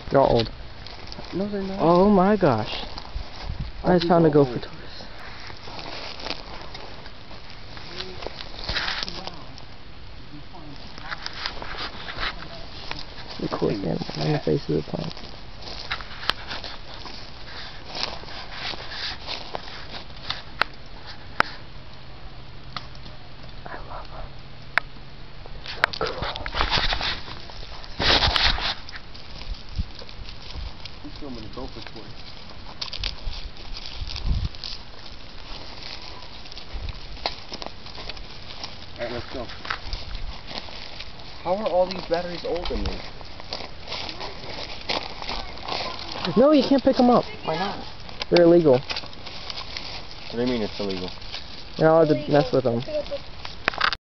They're all old. No, they're not. Oh my gosh. All I just found a these gopher old. tortoise. The coolest animal on the face of the planet. I love them. So cool. I'm filming a gopher tortoise. Alright, let's go. How are all these batteries old in these? No, you can't pick them up. Why not? They're illegal. What do you mean it's illegal? You're not allowed to mess with them.